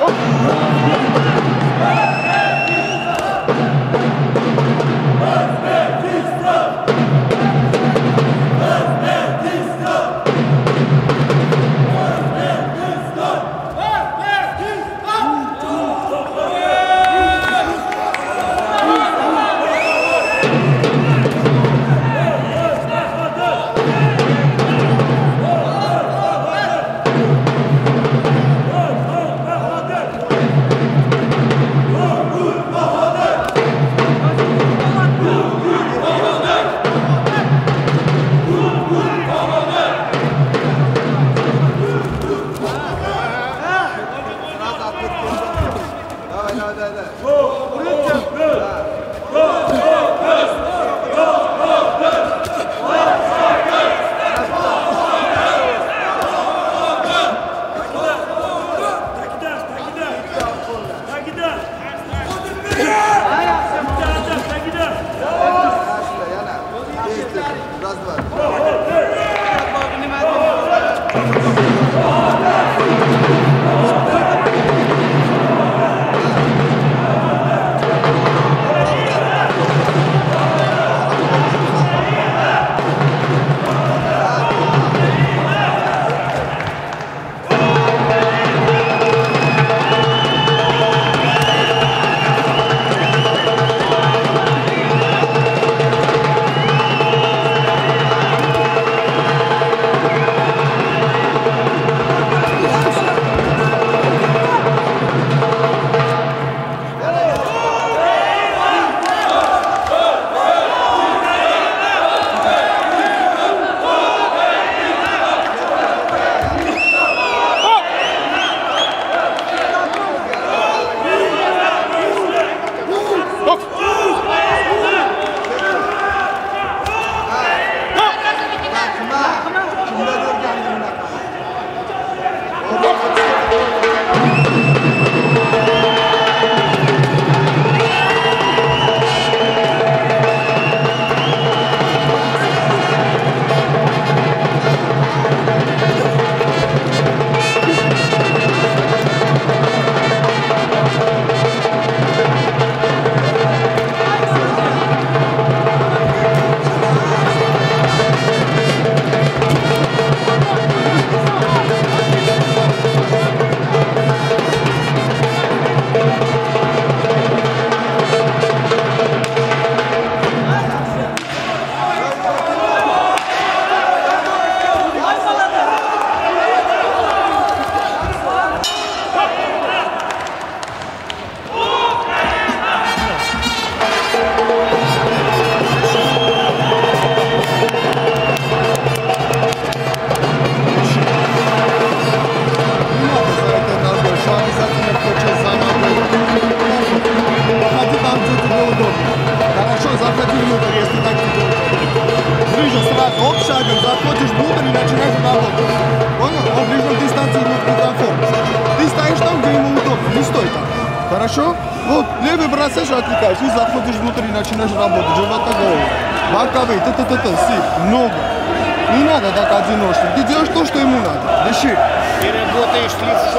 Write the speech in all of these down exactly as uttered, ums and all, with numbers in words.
Хорошо? Вот, левый бросаешь, отвлекаешь, и заходишь внутрь и начинаешь работать. Живота голову. Боковые, т-т-т-т, сип, много. Не надо так одиночно. Ты делаешь то, что ему надо. Дыши. Ты работаешь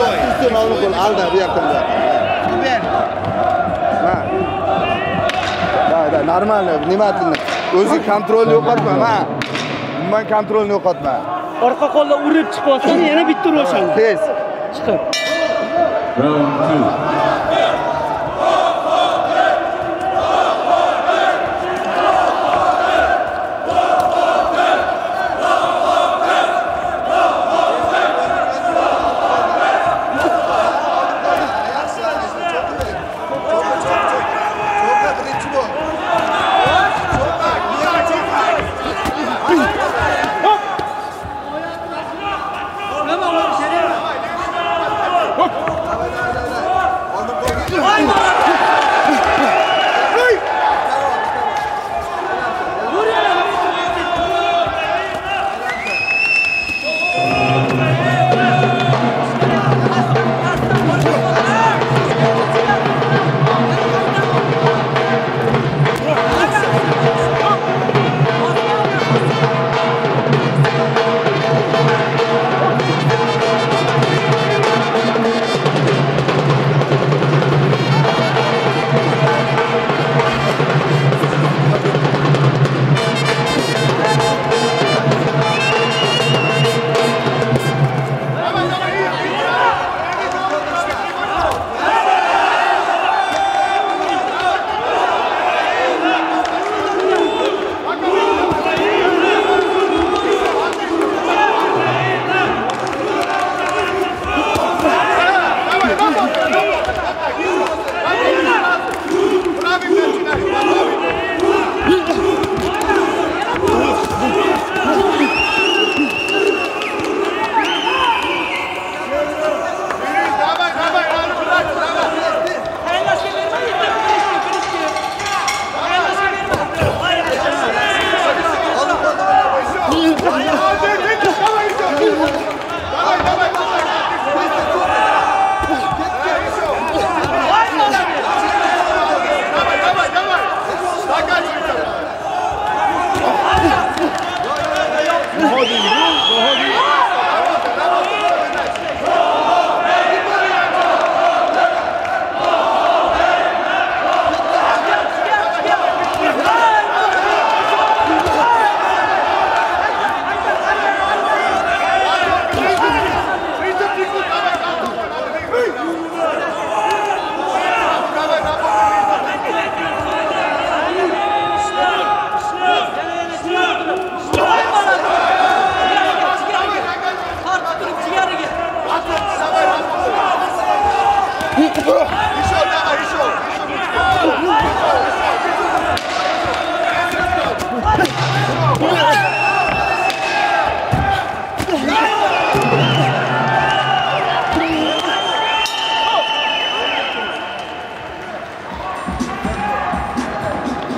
левшой. Алда, вверх-то. Теперь. Да, да, нормально, внимательно. O'zi kontrolni yo'qotma, ma. Umuman kontrolni yo'qotma. Orqa qo'lda urib chiqasan, yana bitta urashan. Tez. Chiqib. Round two.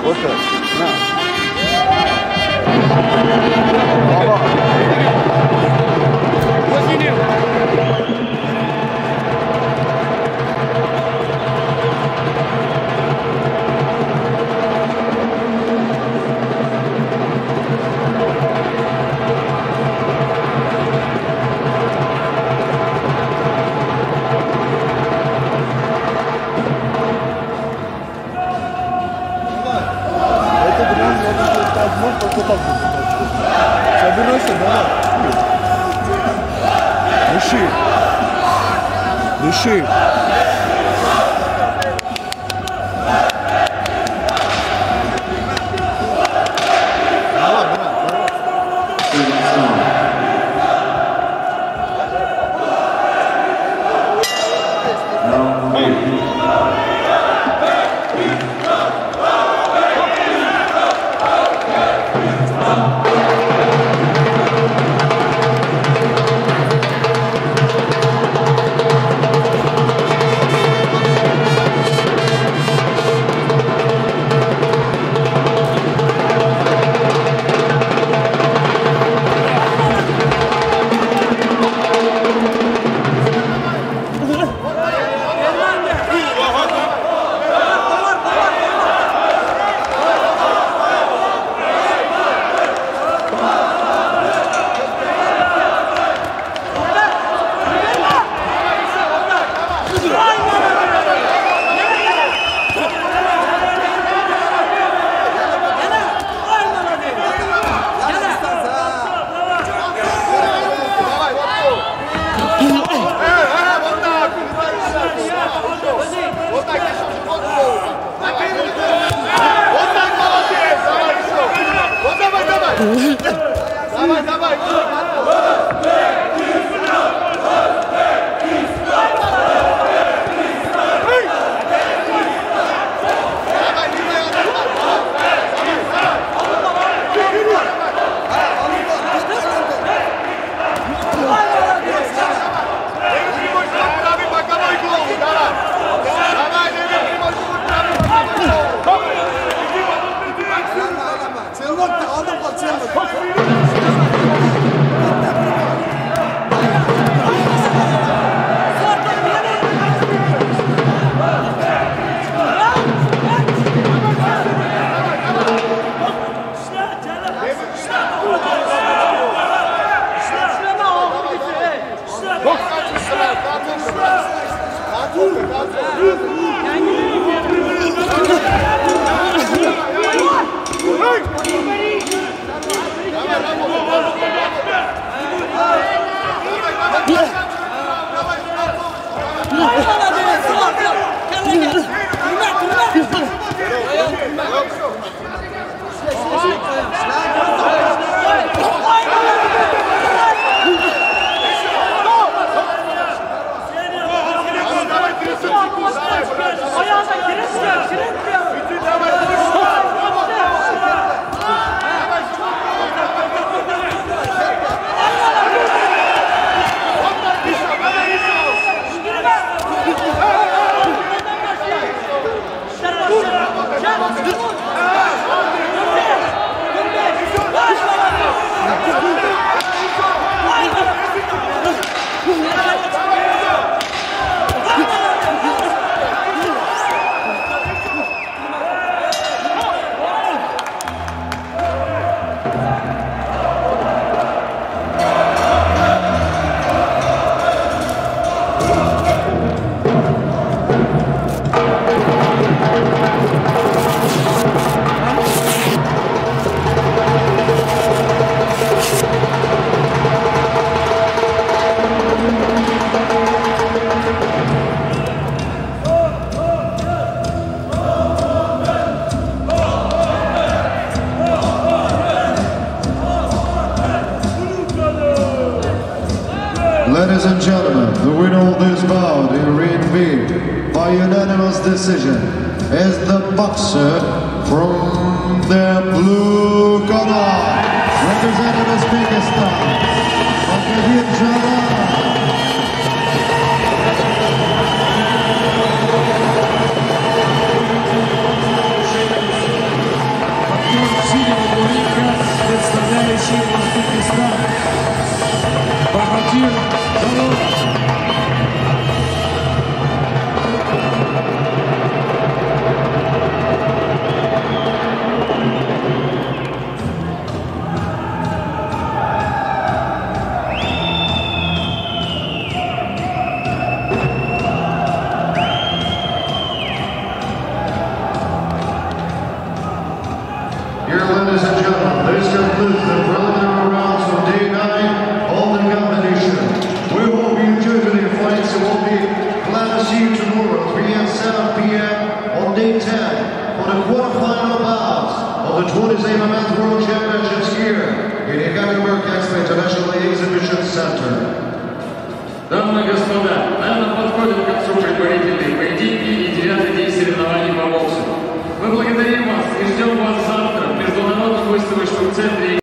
Otur. Baba. Собирайся, давай. Дыши. Дыши. Давай, брат, давай. Давай, давай! Ladies and gentlemen, the winner of this bout in Ring B by unanimous decision is the boxer from the blue corner, representing Uzbekistan, Bakirdin Jalal. glad to see you tomorrow, three and seven p m on day ten for the quarterfinal bouts of the twentieth M M A World Championships here in Ekaterinburg International Exhibition Center. Дамы и господа, наверное, подходит к концу предварительные поединки и девятый день соревнований по боксу. Мы благодарим вас и ждем вас завтра в Международном выставочном центре.